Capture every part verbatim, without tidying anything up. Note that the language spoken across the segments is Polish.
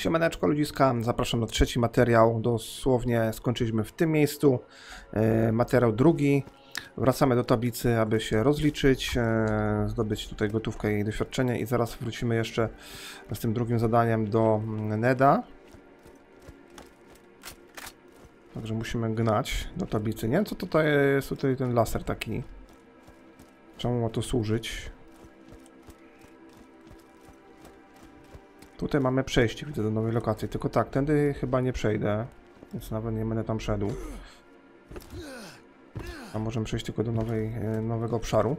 Siemaneczko ludziska, zapraszam na trzeci materiał, dosłownie skończyliśmy w tym miejscu, e, materiał drugi, wracamy do tablicy, aby się rozliczyć, e, zdobyć tutaj gotówkę i doświadczenie i zaraz wrócimy jeszcze z tym drugim zadaniem do Neda. Także musimy gnać do tablicy. Nie wiem co tutaj jest, tutaj ten laser taki, czemu ma to służyć. Tutaj mamy przejście, widzę, do nowej lokacji, tylko tak, tędy chyba nie przejdę, więc nawet nie będę tam szedł. A możemy przejść tylko do nowej, nowego obszaru.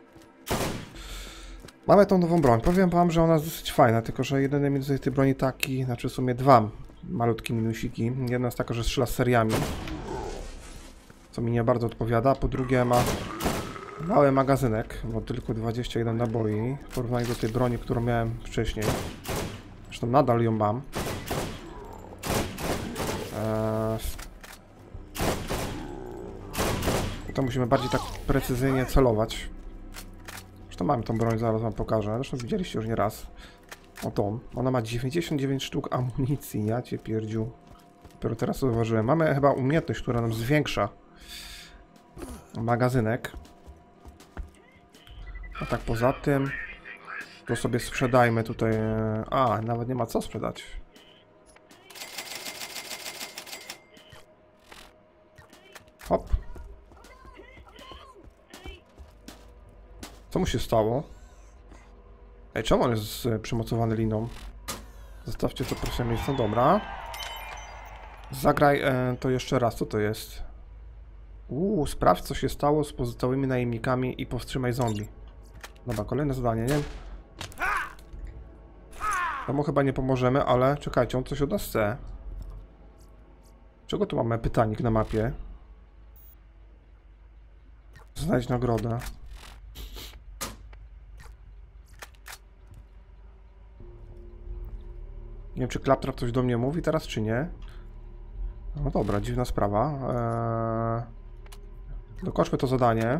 Mamy tą nową broń, powiem wam, że ona jest dosyć fajna, tylko że jedyny minus tej broni taki, znaczy w sumie dwa malutkie minusiki. Jedna jest taka, że strzela z seriami, co mi nie bardzo odpowiada, po drugie ma mały magazynek, bo tylko dwadzieścia jeden naboi, w porównaniu do tej broni, którą miałem wcześniej. Zresztą nadal ją mam. Eee... To musimy bardziej tak precyzyjnie celować. Zresztą mamy tą broń, zaraz wam pokażę. Zresztą widzieliście już nie raz. O tą. Ona ma dziewięćdziesiąt dziewięć sztuk amunicji. Ja cię pierdziu. Dopiero teraz to zauważyłem. Mamy chyba umiejętność, która nam zwiększa magazynek. A tak poza tym to sobie sprzedajmy tutaj. A, nawet nie ma co sprzedać. Hop. Co mu się stało? Ej, czemu on jest przymocowany liną? Zostawcie to proszę miejsce. Dobra. Zagraj e, to jeszcze raz. Co to jest? Uuu, sprawdź co się stało z pozostałymi najemnikami i powstrzymaj zombie. Dobra, kolejne zadanie, nie? Temu chyba nie pomożemy, ale czekajcie, on coś od nas chce. Czego tu mamy pytanik na mapie? Znajdź nagrodę. Nie wiem, czy Claptrap coś do mnie mówi teraz, czy nie. No dobra, dziwna sprawa. Eee... Dokończmy to zadanie.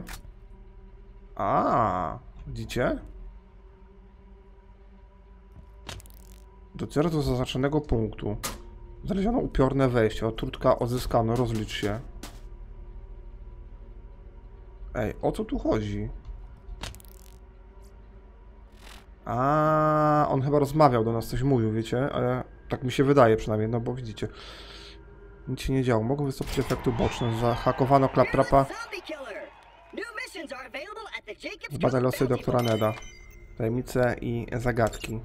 A, widzicie? Dociera do zaznaczonego punktu. Znaleziono upiorne wejście. Otrutka odzyskano. Rozlicz się. Ej, o co tu chodzi? A, on chyba rozmawiał do nas, coś mówił, wiecie? Ale tak mi się wydaje przynajmniej, no bo widzicie. Nic się nie działo. Mogą wystąpić efekty boczne. Zahakowano Claptrapa. Zbadaj losy doktora Neda. Tajemnice i zagadki.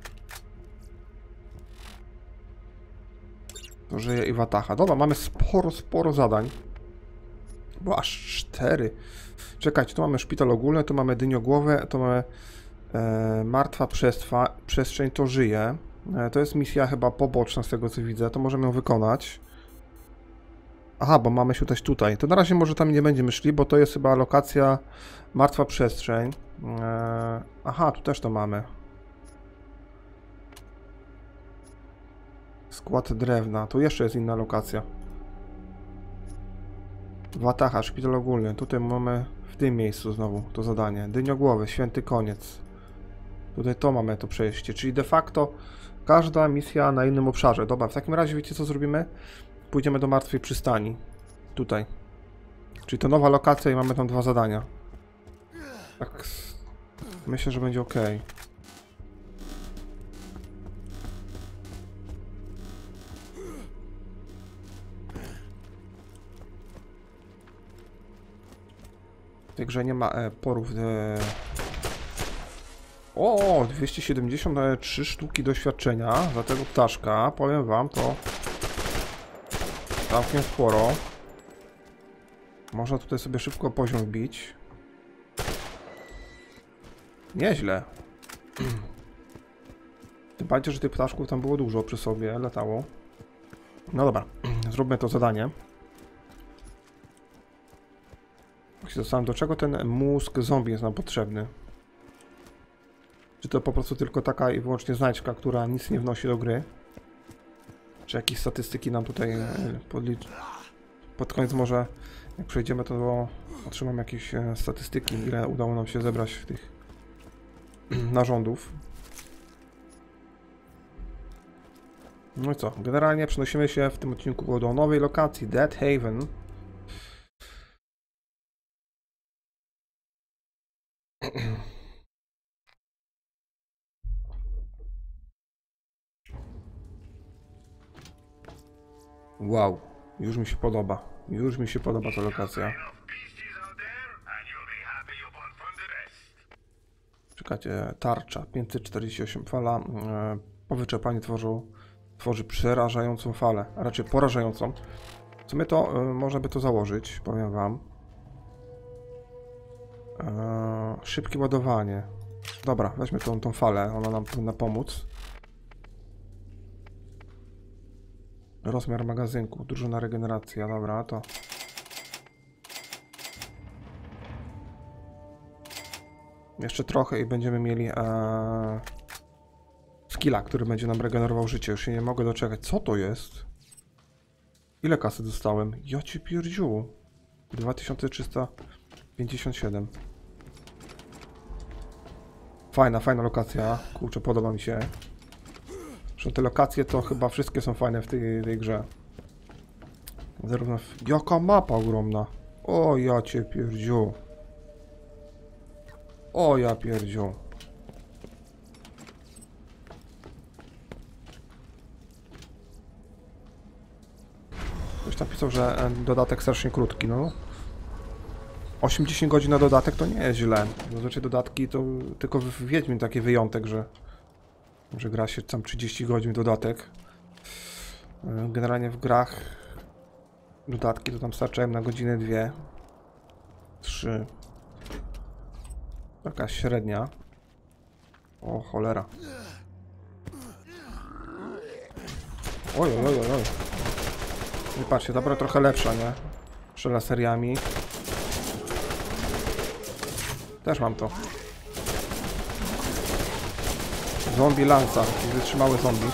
To żyje i Wataha. Dobra, mamy sporo, sporo zadań. Bo aż cztery. Czekajcie, tu mamy szpital ogólny, tu mamy dyniogłowę, tu mamy e, martwa przestwa, przestrzeń, to żyje. E, to jest misja chyba poboczna z tego co widzę, to możemy ją wykonać. Aha, bo mamy się też tutaj. To na razie może tam nie będziemy szli, bo to jest chyba lokacja martwa przestrzeń. E, aha, tu też to mamy. Skład drewna. Tu jeszcze jest inna lokacja. Wataha, szpital ogólny. Tutaj mamy w tym miejscu znowu to zadanie. Dyniogłowy, święty koniec. Tutaj to mamy to przejście. Czyli de facto każda misja na innym obszarze. Dobra, w takim razie wiecie co zrobimy? Pójdziemy do martwej przystani. Tutaj. Czyli to nowa lokacja i mamy tam dwa zadania. Tak. Myślę, że będzie ok. W tej grze nie ma e, porów. E... O, dwieście siedemdziesiąt trzy sztuki doświadczenia za tego ptaszka. Powiem wam, to całkiem sporo. Można tutaj sobie szybko poziom wbić. Nieźle. Tym bardziej, że tych ptaszków tam było dużo przy sobie, latało. No dobra, zróbmy to zadanie. Zastanawiam, do czego ten mózg zombie jest nam potrzebny? Czy to po prostu tylko taka i wyłącznie znajdźka, która nic nie wnosi do gry? Czy jakieś statystyki nam tutaj podlicz... Pod koniec może, jak przejdziemy, to otrzymam jakieś statystyki, ile udało nam się zebrać tych narządów. No i co? Generalnie przenosimy się w tym odcinku do nowej lokacji, Dead Haven. Wow, już mi się podoba. Już mi się podoba ta lokacja. Czekajcie, tarcza pięćset czterdzieści osiem fala. E, po wyczerpaniu tworzą, tworzy przerażającą falę, a raczej porażającą. W sumie to e, można by to założyć, powiem wam. E, szybkie ładowanie. Dobra, weźmy tą, tą falę, ona nam powinna pomóc. Rozmiar magazynku, drużyna regeneracja, dobra, to... Jeszcze trochę i będziemy mieli e, skilla, który będzie nam regenerował życie. Już się nie mogę doczekać. Co to jest? Ile kasy dostałem? Ja cię pierdziu. dwa tysiące trzysta pięćdziesiąt siedem. Fajna, fajna lokacja. Kurczę, podoba mi się. Zresztą te lokacje to chyba wszystkie są fajne w tej, tej grze. Zarówno w... Jaka mapa ogromna. O, ja cię pierdziu. O, ja pierdziu. Ktoś tam pisał, że dodatek strasznie krótki, no. osiemdziesiąt godzin na dodatek to nie jest źle. Zazwyczaj dodatki to tylko w Wiedźmin taki wyjątek, że, że gra się tam trzydzieści godzin dodatek. Generalnie w grach dodatki to tam starczają na godzinę, dwie, trzy. Taka średnia. O cholera. Oj, oj, oj, oj. I patrzcie, dobra, trochę lepsza, nie? Strzela seriami. Też mam to. Zombie lanca, wytrzymały zombie.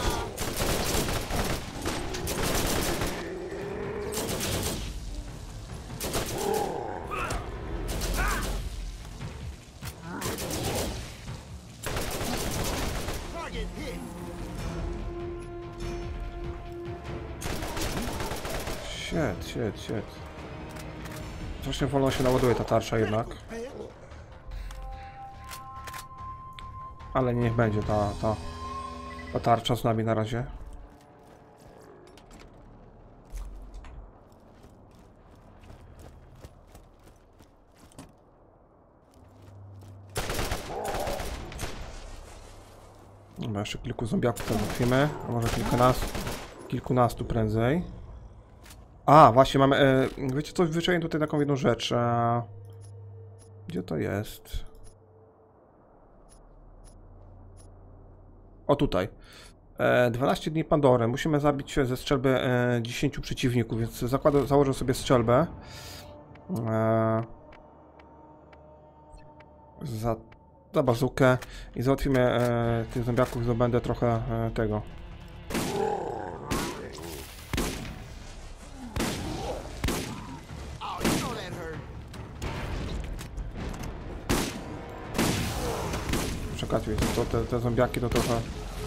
Shit, shit, shit. Właśnie wolno się naładuje ta tarcza jednak. Ale niech będzie ta, ta, ta tarcza z nami na razie. Dobra, jeszcze kilku zombiaków trafimy, a może kilkunastu, kilkunastu prędzej. A, właśnie mamy, e, wiecie co, wyczaiłem tutaj taką jedną rzecz. E, gdzie to jest? O, tutaj. E, dwanaście dni Pandory. Musimy zabić ze strzelby e, dziesięciu przeciwników, więc zakładę, założę sobie strzelbę. E, za, za bazukę i załatwimy e, tych zombiaków, zdobędę trochę e, tego. Czekajcie, to te, te zombiaki to trochę...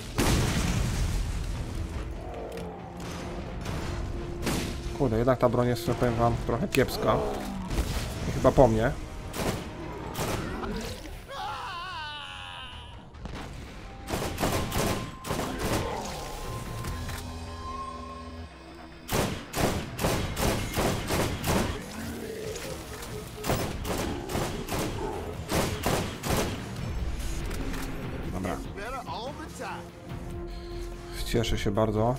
Kurde, jednak ta broń jest, powiem wam, trochę kiepska. I chyba po mnie. Dobra. Cieszę się bardzo.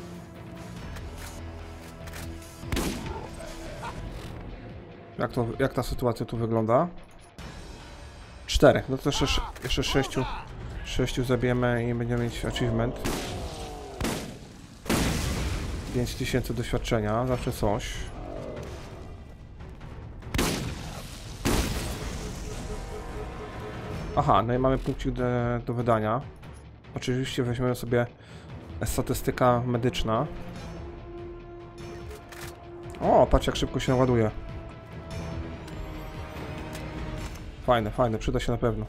Jak, to, jak ta sytuacja tu wygląda? Czterech, no to jeszcze, jeszcze sześciu, sześciu zabijemy i będziemy mieć achievement. pięć tysięcy doświadczenia, zawsze coś. Aha, no i mamy punkcik do, do wydania. Oczywiście weźmiemy sobie statystyka medyczna. O, patrz jak szybko się naładuje. Fajne, fajne, przyda się na pewno.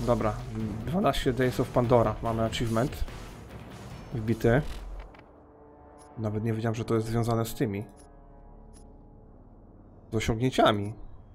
Dobra, dwanaście Days of Pandora. Mamy achievement wbity. Nawet nie wiedziałem, że to jest związane z tymi. Z osiągnięciami.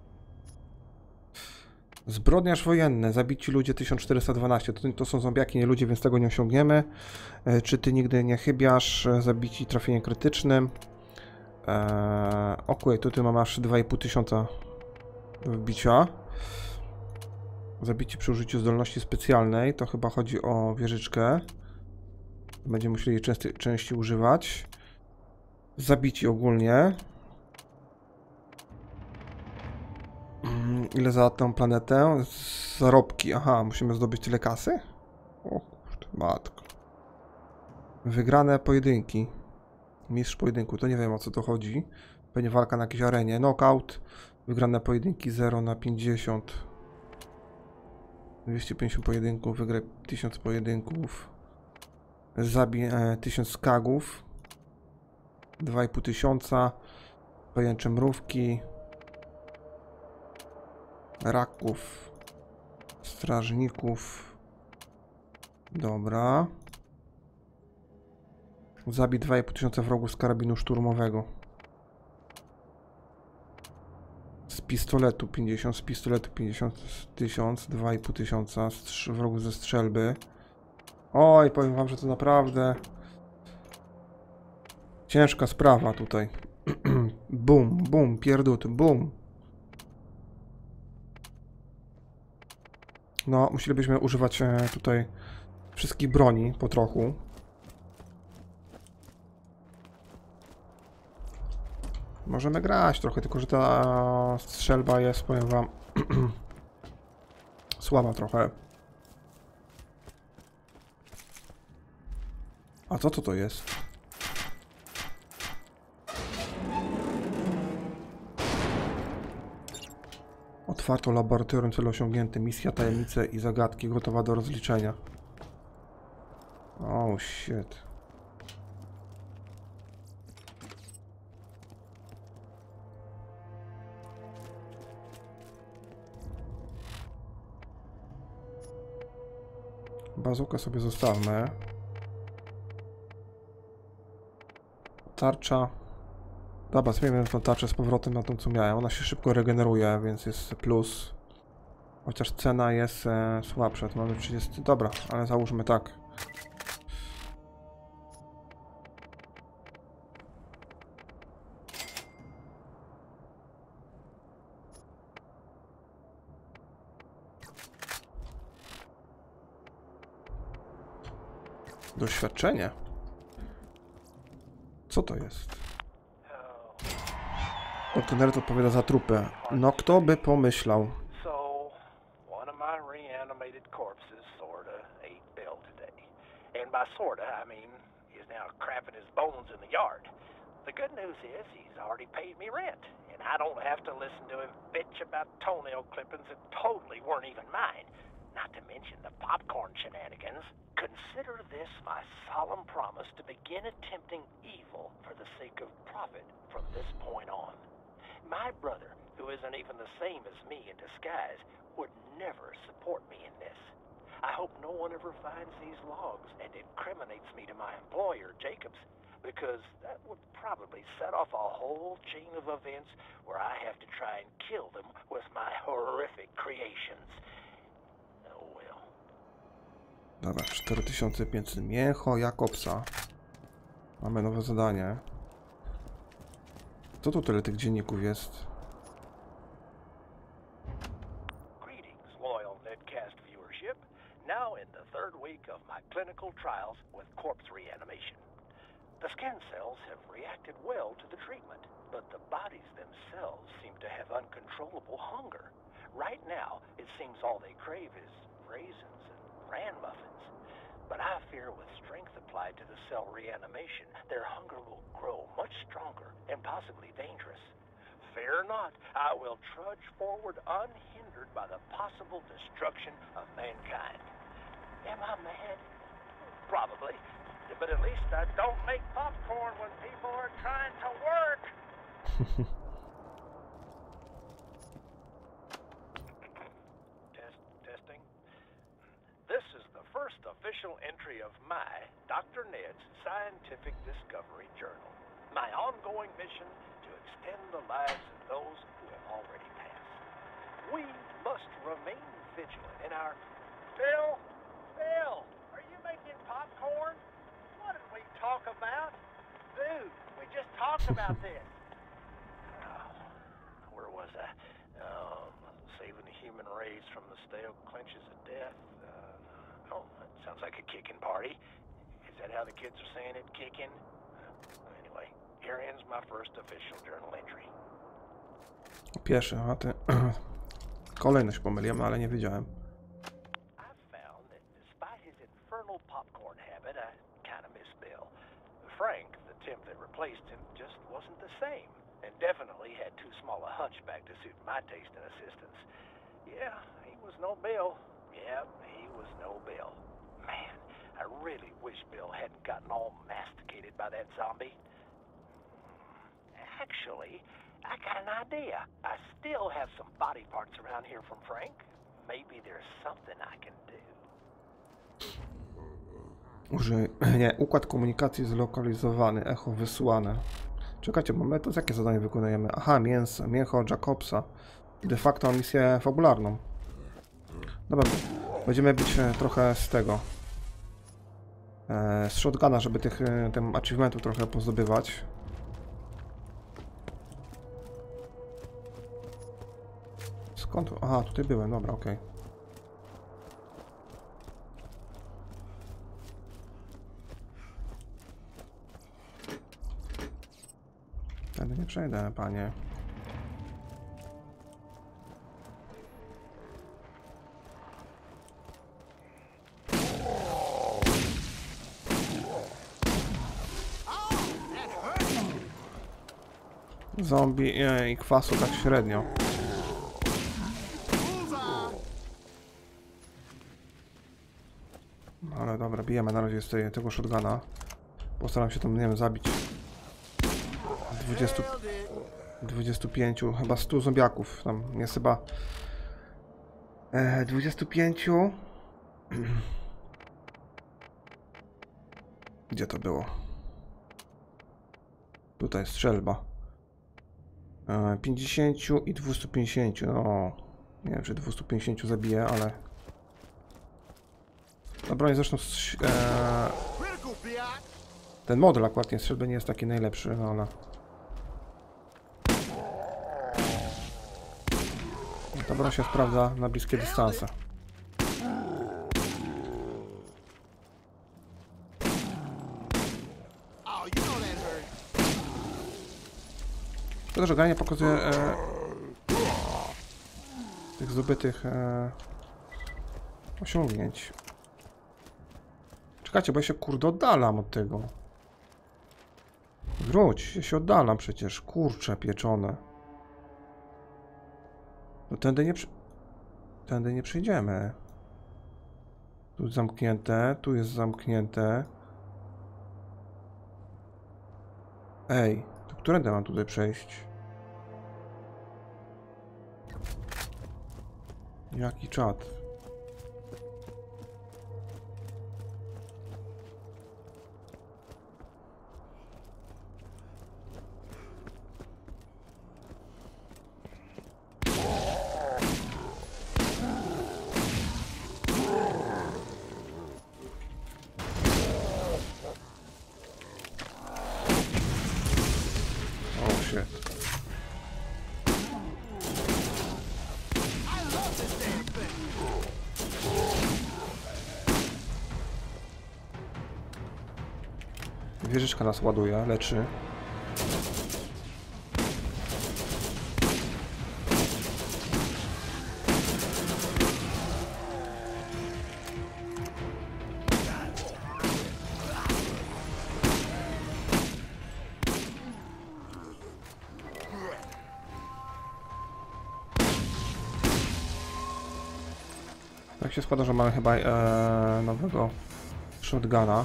Zbrodniarz wojenny, zabici ludzie tysiąc czterysta dwanaście. To, to są zombiaki, nie ludzie, więc tego nie osiągniemy. E, czy ty nigdy nie chybiasz? Zabici trafieniem krytycznym. Eee, Okej, tutaj mam aż dwa i pół tysiąca wbicia. Zabici przy użyciu zdolności specjalnej. To chyba chodzi o wieżyczkę. Będziemy musieli jej częściej, częściej używać. Zabici ogólnie. Ile za tą planetę? Zarobki. Aha, musimy zdobyć tyle kasy? O kurde, matko. Wygrane pojedynki. Mistrz pojedynku, to nie wiem, o co to chodzi. Pewnie walka na jakiejś arenie. Knockout. Wygrane pojedynki zero na pięćdziesiąt. dwieście pięćdziesiąt pojedynków. Wygraj tysiąc pojedynków. Zabij e, tysiąc skagów. dwa i pół tysiąca. Pajęcze mrówki. Raków. Strażników. Dobra. Zabij dwa i pół tysiąca wrogów z karabinu szturmowego. Z pistoletu pięćdziesiąt, z pistoletu pięćdziesiąt tysiąc, dwa i pół tysiąca wrogów ze strzelby. Oj, powiem wam, że to naprawdę ciężka sprawa tutaj. Bum, bum, pierdut, bum. No, musielibyśmy używać e, tutaj wszystkich broni po trochu. Możemy grać trochę, tylko że ta strzelba jest, powiem wam, słaba trochę. A co to to jest? Otwarto laboratorium, cel osiągnięty, misja, tajemnice i zagadki gotowa do rozliczenia. Oh shit. Bazukę sobie zostawmy. Tarcza. Dobra, zmienię tą tarczę z powrotem na tą, co miałem. Ona się szybko regeneruje, więc jest plus. Chociaż cena jest e, słabsza. To mamy trzydzieści. Dobra, ale załóżmy tak. Doświadczenie. Co to jest? Kontener odpowiada za trupę. No kto by pomyślał? So, one of my reanimated corpses sorta ate Bill today. And by sorta, I mean he's now crapping his bones in the yard. The good news is he's already paid me rent, and I don't have to listen to him bitch about toenail clippings that totally weren't even mine. Not to mention the popcorn shenanigans. Consider this my solemn promise to begin attempting evil for the sake of profit from this point on. My brother, who isn't even the same as me in disguise, would never support me in this. I hope no one ever finds these logs and incriminates me to my employer, Jacobs, because that would probably set off a whole chain of events where I have to try and kill them with my horrific creations. Oh well. Dobra, cztery tysiące pięćset. Mięcho Jakobsa. Mamy nowe zadanie. Co tu tyle tych dzienników jest? Greetings, loyal Netcast viewership. Now in the third week of my clinical trials with corpse reanimation. The skin cells have reacted well to the treatment, but the bodies themselves seem to have uncontrollable hunger. Right now, it seems all they crave is raisins and bran muffins. But I fear with strength applied to the cell reanimation, their hunger will grow much stronger and possibly dangerous. Fear not, I will trudge forward unhindered by the possible destruction of mankind. Am I mad? Probably. But at least I don't make popcorn when people are trying to work. Test, testing. official entry of my, Doctor Ned's Scientific Discovery Journal. My ongoing mission to extend the lives of those who have already passed. We must remain vigilant in our... Bill? Bill, are you making popcorn? What did we talk about? Dude, we just talked about this. Oh, where was I? Um, saving the human race from the stale clenches of death. Uh, oh, that sounds like a kicking party. Is that how the kids are saying it, kicking? Uh, anyway, here ends my first official journal entry. Pierwszy, a ty... Kolejność pomyliłem, ale nie wiedziałem. I found that despite his infernal popcorn habit, I kind of miss Bill. Frank, the temp that replaced him, just wasn't the same, and definitely had too small a hunchback to suit my taste and assistance. Yeah, he was no Bill. Yep, he was no Bill. Man, I really wish Bill hadn't gotten all masticated by that zombie. Actually, I got an idea. I still have some body parts around here from Frank. Maybe there's something I can do. Użyj... Nie, układ komunikacji zlokalizowany, echo wysłane. Czekajcie, mamy to, jakie zadanie wykonujemy? Aha, mięso, mięcho Jacobsa. De facto misję fabularną. Dobra, będziemy być trochę z tego. E, z shotguna, żeby tych tym achievementów trochę pozdobywać. Skąd? Aha, tutaj byłem, dobra, okej. Okay. Wtedy nie przejdę, panie. Zombie i kwasu tak średnio. Ale dobra, bijemy na razie z tej, tego shotguna. Postaram się tam, nie wiem, zabić dwudziestu, dwudziestu pięciu, chyba stu zombiaków. Tam jest chyba e, dwudziestu pięciu. Gdzie to było? Tutaj strzelba. E, pięćdziesięciu i dwustu pięćdziesięciu. No, nie wiem, czy dwustu pięćdziesięciu zabiję, ale... Ta broń zresztą... E, ten model akurat nie strzelby nie jest taki najlepszy, no ale... Ta broń się sprawdza na bliskie dystanse. Szkoda, że granie pokazuje e, tych zdobytych e, osiągnięć. Czekajcie, bo ja się kurde oddalam od tego. Wróć, ja się oddalam przecież, kurcze pieczone. No tędy nie przy... Tędy nie przejdziemy. Tu jest zamknięte, tu jest zamknięte. Ej, to którędy mam tutaj przejść? Jaki czat? Wieżyczka nas ładuje, leczy. Tak się składa, że mamy chyba e, nowego shotguna.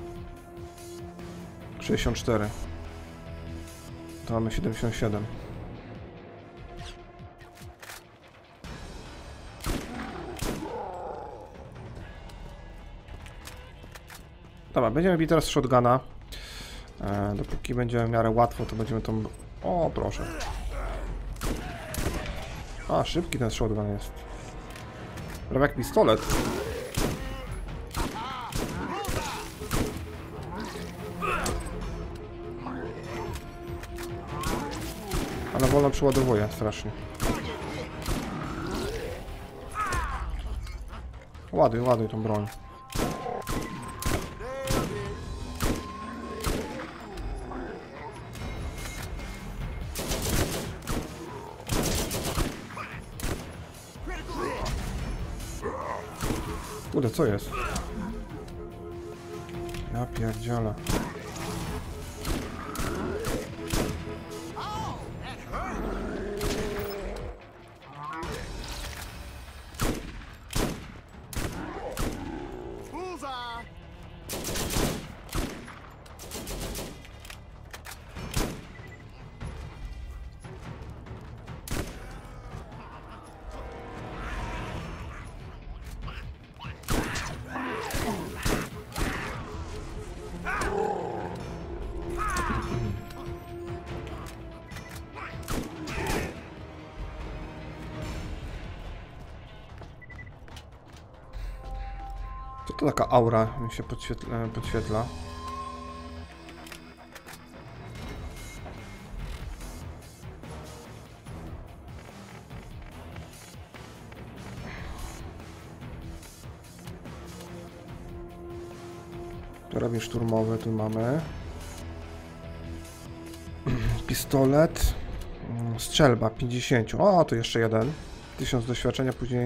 sześćdziesiąt cztery. To mamy siedemdziesiąt siedem. Dobra, będziemy bić teraz shotguna. E, dopóki będzie w miarę łatwo, to będziemy tą... O, proszę. A, szybki ten shotgun jest. Prawie jak pistolet. Ale wolno przeładowuje strasznie. Ładuj, ładuj tą broń. Kurde, co jest? Ja pierdzielę. Co to taka aura mi się podświetla? podświetla? Karabin szturmowy tu mamy. Pistolet. Strzelba pięćdziesiąt. O, tu jeszcze jeden. tysiąc doświadczenia, później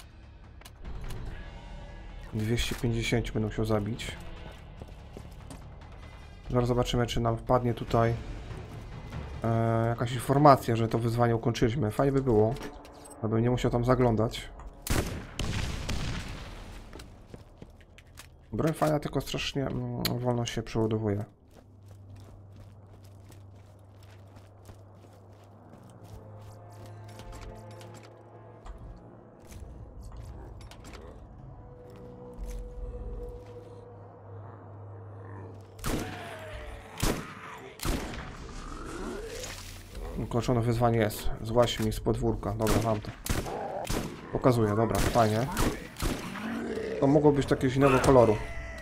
dwieście pięćdziesiąt będę musiał zabić. Zaraz zobaczymy, czy nam wpadnie tutaj e, jakaś informacja, że to wyzwanie ukończyliśmy. Fajnie by było, abym nie musiał tam zaglądać. Broń fajna, tylko strasznie mm, wolno się przeładowuje. Ukończone wyzwanie jest. Złaś mi z podwórka. Dobra, mam to. Pokazuję, dobra, fajnie. To mogło być jakiegoś innego koloru.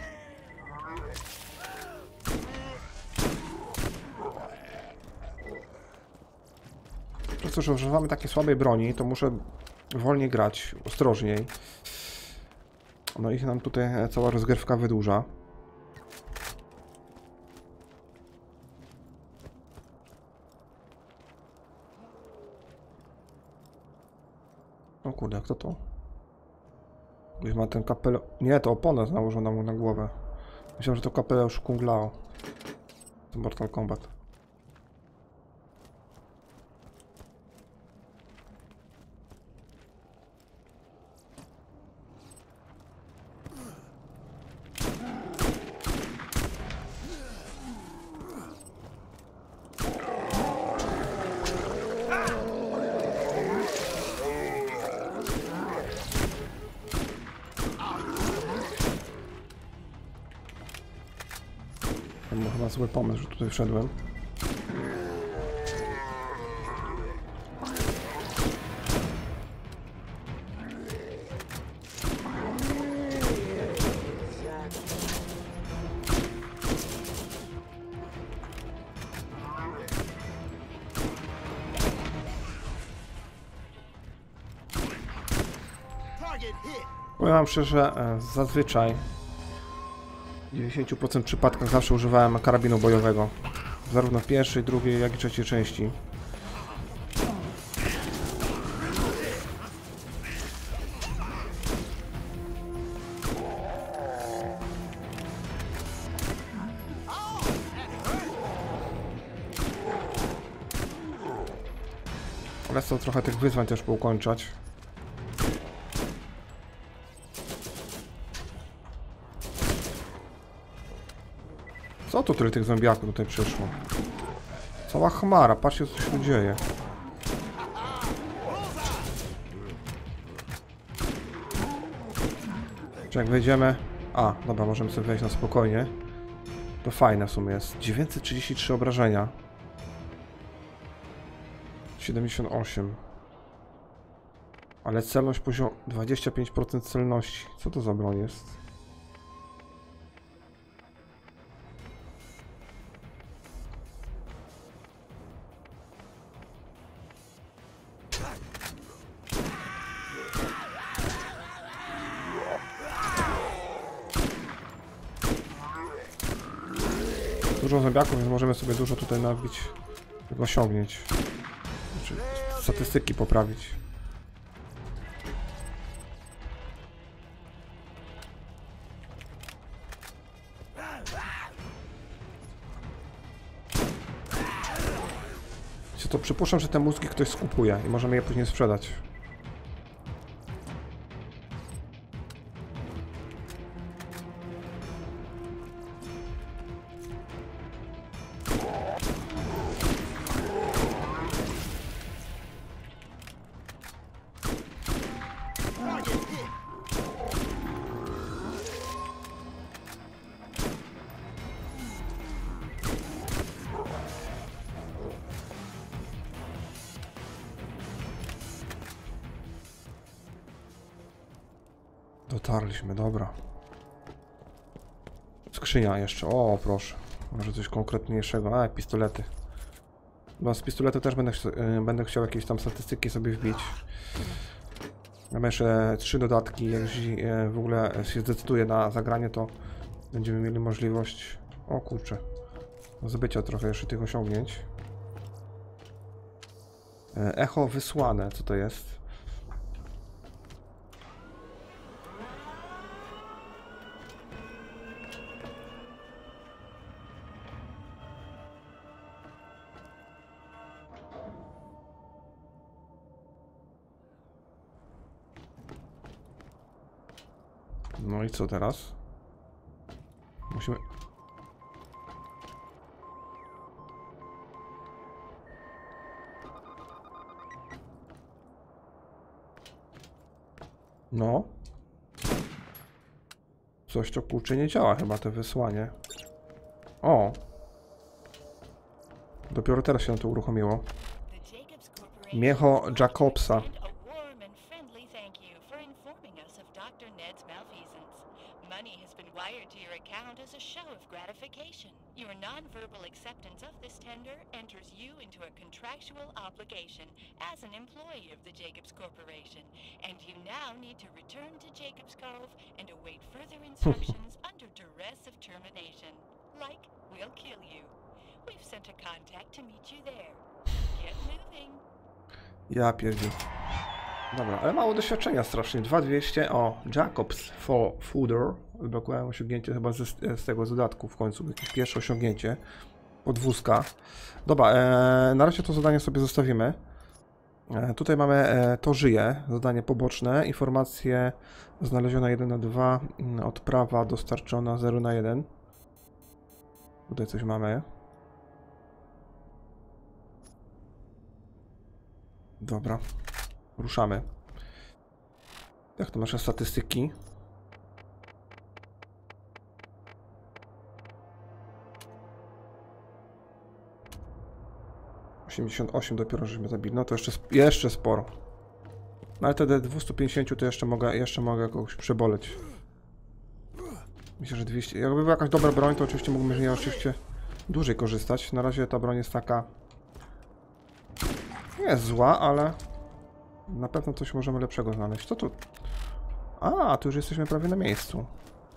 Przez to, że używamy takiej słabej broni, to muszę wolniej grać, ostrożniej. No i nam tutaj cała rozgrywka wydłuża. O kurde, kto to? Gdzieś ma ten kapelę... Nie, to oponę nałożono mu na głowę. Myślałem, że to kapelę już Kung Lao. To Mortal Kombat. To był chyba zły pomysł, że tutaj wszedłem. Powiem wam szczerze, zazwyczaj w dziewięćdziesięciu procentach przypadkach zawsze używałem karabinu bojowego. Zarówno w pierwszej, drugiej, jak i trzeciej części. Ale chcę trochę tych wyzwań też poukończać. Co to tyle tych zombiaków tutaj przyszło? Cała chmara, patrzcie co się tu dzieje. Czy jak wejdziemy A, dobra, możemy sobie wejść na spokojnie. To fajne w sumie jest. dziewięćset trzydzieści trzy obrażenia. siedemdziesiąt osiem. Ale celność poziom dwadzieścia pięć procent celności. Co to za broń jest? Dużo zębiaków, więc możemy sobie dużo tutaj nabić, osiągnięć. Znaczy, statystyki poprawić. To przypuszczam, że te mózgi ktoś skupuje i możemy je później sprzedać. Dotarliśmy, dobra. Skrzynia jeszcze, o proszę. Może coś konkretniejszego, a pistolety. Bo z pistoletu też będę, ch będę chciał jakieś tam statystyki sobie wbić. Mamy jeszcze trzy dodatki, jeśli w ogóle się zdecyduje na zagranie, to będziemy mieli możliwość, o kurczę, zbycia trochę jeszcze tych osiągnięć. Echo wysłane, co to jest? No i co teraz? Musimy... No. Coś to kurczę nie działa chyba, to wysłanie. O! Dopiero teraz się to uruchomiło. Miecho Jacobsa. Your non-verbal acceptance of this tender enters you into a contractual obligation as an employee of the Jacobs Corporation, and you now need to return to Jacobs Cove and await further instructions under duress of termination. Like, we'll kill you. We've sent a contact to meet you there. Get moving. Ja pierdziu. Dobra, ale mało doświadczenia strasznie. dwa tysiące dwieście. O, Jacobs for Fooder. Odblokowałem osiągnięcie chyba z, z tego dodatku w końcu. Jakieś pierwsze osiągnięcie. Podwózka. Dobra, e, na razie to zadanie sobie zostawimy. E, tutaj mamy e, to żyje. Zadanie poboczne. Informacje znalezione jeden na dwa. Odprawa dostarczona zero na jeden. Tutaj coś mamy. Dobra. Ruszamy. Jak to nasze statystyki? osiemdziesiąt osiem dopiero żeśmy zabili. No to jeszcze, jeszcze sporo. No ale te dwieście pięćdziesiąt to jeszcze mogę, jeszcze mogę kogoś przeboleć. Myślę, że dwieście. Jakby była jakaś dobra broń, to oczywiście mógłbym z niej oczywiście dłużej korzystać. Na razie ta broń jest taka... Nie jest zła, ale... Na pewno coś możemy lepszego znaleźć. Co tu? A, tu już jesteśmy prawie na miejscu.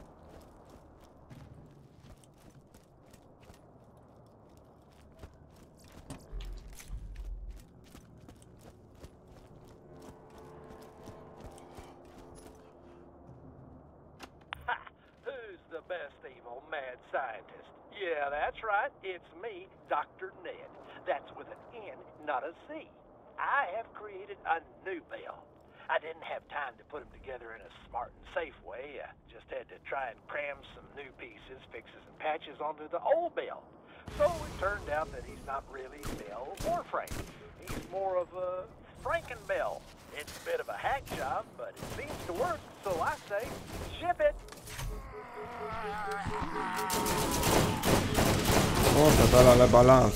Ha! Who's the best evil mad scientist? Yeah, that's right. It's me, Doctor Ned. That's with an N, not a Z. I have created a new bell. I didn't have time to put them together in a smart and safe way. I just had to try and cram some new pieces, fixes, and patches onto the old bell. So it turned out that he's not really Bell or Frank. He's more of a Frankenbell. It's a bit of a hack job, but it seems to work, so I say, ship it! O, pedala le balans.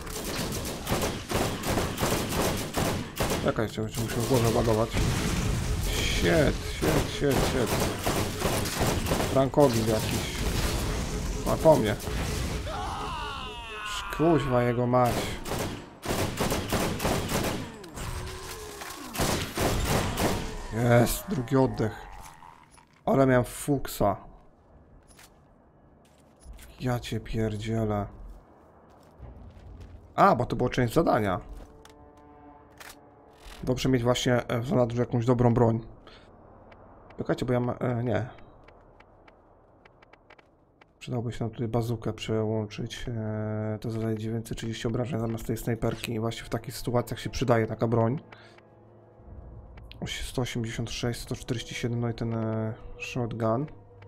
Czekaj, jeszcze muszę w głowę ładować. Shit, shit, shit, shit. Frankowicz jakiś. Ma po mnie. Kuźwa jego mać. Jest, drugi oddech. Ale miałem fuksa. Ja cię pierdzielę. A, bo to była część zadania. Dobrze mieć właśnie w zanadrzu jakąś dobrą broń. Czekajcie, bo ja mam... E, nie. Przydałoby się nam tutaj bazukę przełączyć. E, to zadaje dziewięćset trzydzieści obrażeń zamiast tej snajperki. I właśnie w takich sytuacjach się przydaje taka broń. sto osiemdziesiąt sześć, sto czterdzieści siedem, no i ten e, shotgun.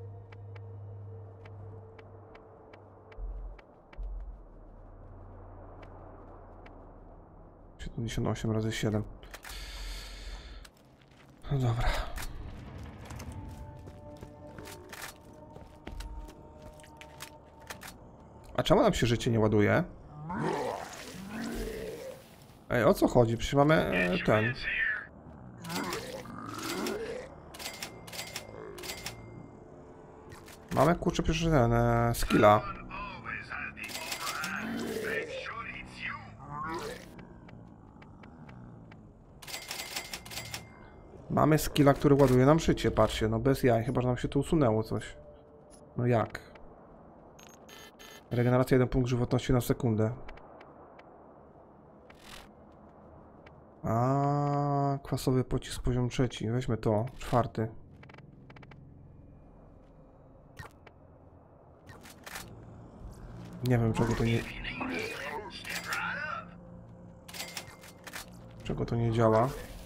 siedemdziesiąt osiem razy siedem. No dobra. A czemu nam się życie nie ładuje? Ej, o co chodzi? Przecież mamy e, ten... Mamy kurczę przecież ten e, skilla. Mamy skilla, który ładuje nam życie, patrzcie, no bez jaj, chyba że nam się tu usunęło coś. No jak? Regeneracja jeden punkt żywotności na sekundę. A kwasowy pocisk poziom trzeci, weźmy to, czwarty. Nie wiem czego to nie... Czego to nie działa.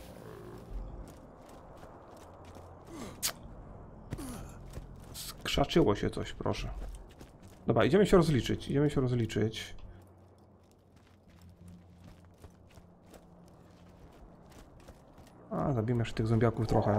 Skrzaczyło się coś, proszę. Dobra, idziemy się rozliczyć, idziemy się rozliczyć. A, zabijmy jeszcze tych zombiaków trochę.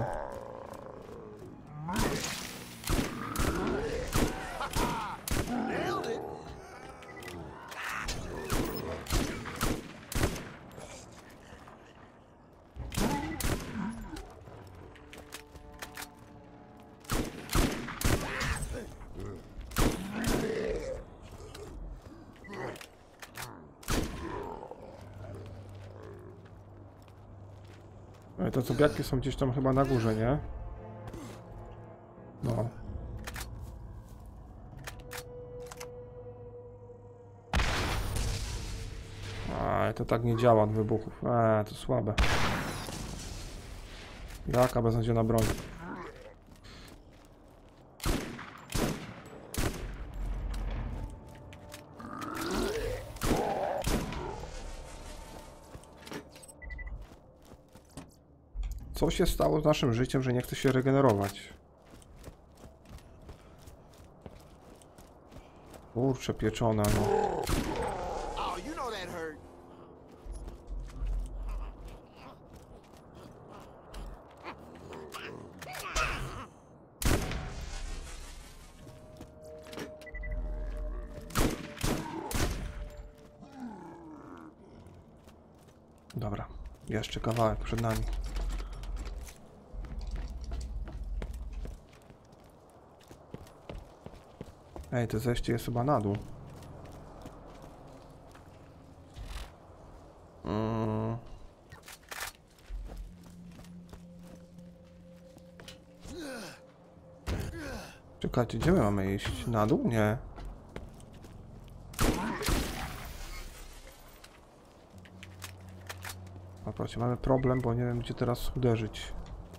Te zombiaki są gdzieś tam chyba na górze, nie? No. A, to tak nie działa od wybuchów. Eee, to słabe. Jaka beznadziejna broń. Co się stało z naszym życiem, że nie chce się regenerować? Kurczę, pieczone, no. Dobra, jeszcze kawałek przed nami. Ej, to zejście jest chyba na dół. Mm. Czekajcie, gdzie my mamy iść? Na dół? Nie. Zobaczcie, mamy problem, bo nie wiem gdzie teraz uderzyć.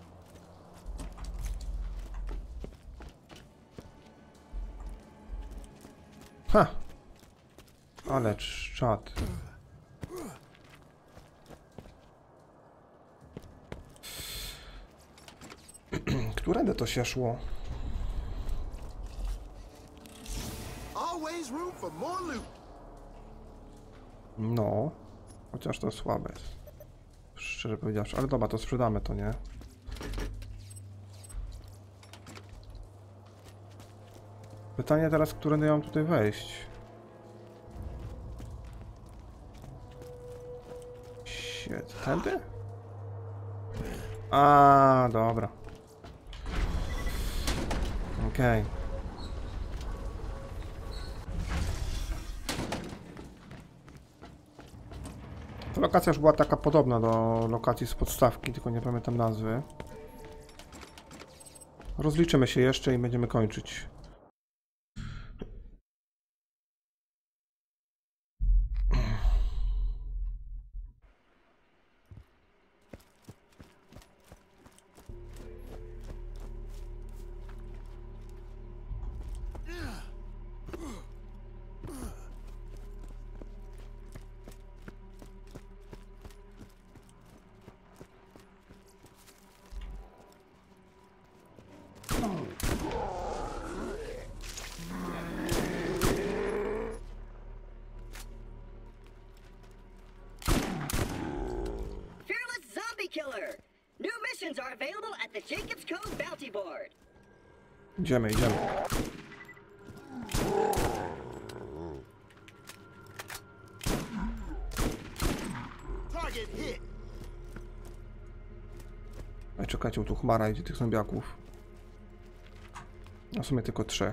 Ha! Ale czad. Którędy to się szło? No. Chociaż to słabe jest. Szczerze powiedziawszy. Ale dobra, to sprzedamy to, nie? Pytanie teraz, którędy ja mam tutaj wejść? Shit, tędy? A, dobra. Okej. Okay. Ta lokacja już była taka podobna do lokacji z podstawki, tylko nie pamiętam nazwy. Rozliczymy się jeszcze i będziemy kończyć. Idziemy, idziemy. Ej, czekajcie, tu chmara idzie tych zombiaków. A w sumie tylko trzech.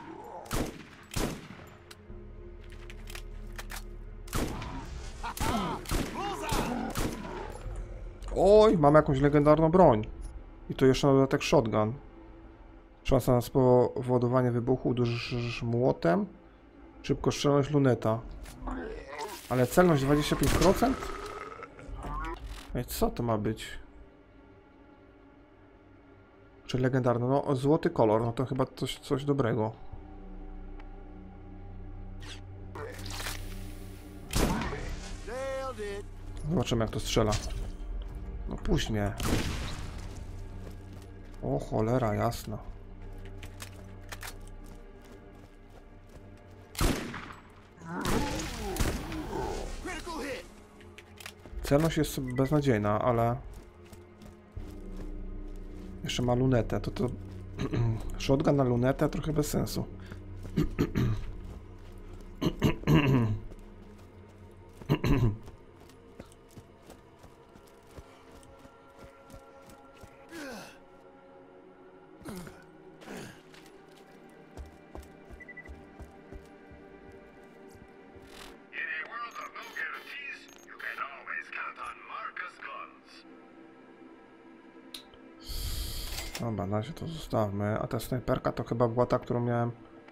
Oj, mam jakąś legendarną broń. I to jeszcze na dodatek shotgun. Szansa na spowodowanie wybuchu, uderzysz młotem. Szybkostrzelność luneta. Ale celność dwadzieścia pięć procent? Ej, co to ma być? Czy legendarny? No, złoty kolor, no to chyba coś, coś dobrego. Zobaczymy, jak to strzela. No puść mnie. O cholera, jasna. Celność jest beznadziejna, ale... Jeszcze ma lunetę, to to... Shotgun na lunetę trochę bez sensu. Dobra, na razie to zostawmy. A ta snajperka to chyba była ta, którą miałem.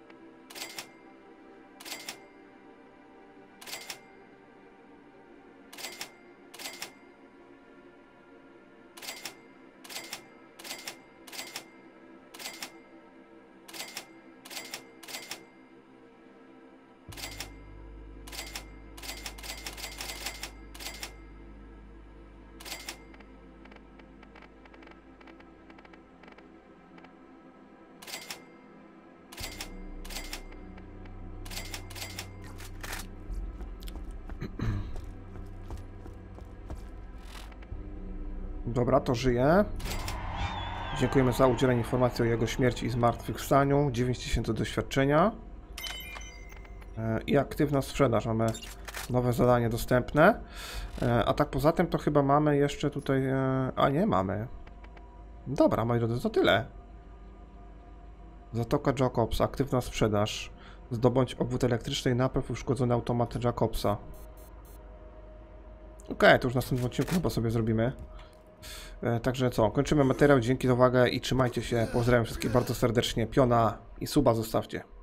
Dobra, to żyje. Dziękujemy za udzielenie informacji o jego śmierci i zmartwychwstaniu. dziewięć tysięcy doświadczenia. I aktywna sprzedaż. Mamy nowe zadanie dostępne. A tak poza tym to chyba mamy jeszcze tutaj... A nie, mamy. Dobra, moi drodzy, to tyle. Zatoka Jacobsa. Aktywna sprzedaż. Zdobądź obwód elektryczny i napraw uszkodzony automat Jacobsa. Ok, to już w następnym odcinku chyba sobie zrobimy. Także co, kończymy materiał, dzięki za uwagę i trzymajcie się, pozdrawiam wszystkich bardzo serdecznie, piona i suba zostawcie.